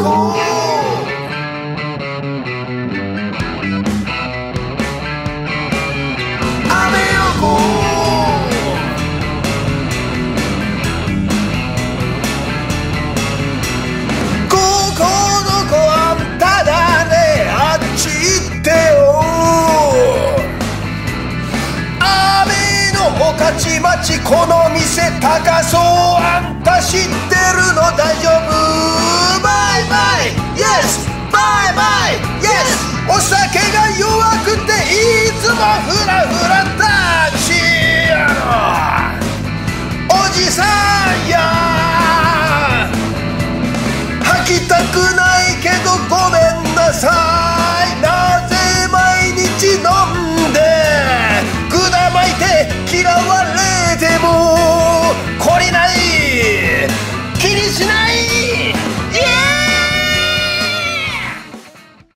たちまちこの店高そう、あんた知ってるの大丈夫？バイバイイエスバイバイイエス。お酒が弱くていつもフラフラ立ちおじさんや吐きたくないけどごめんなさい。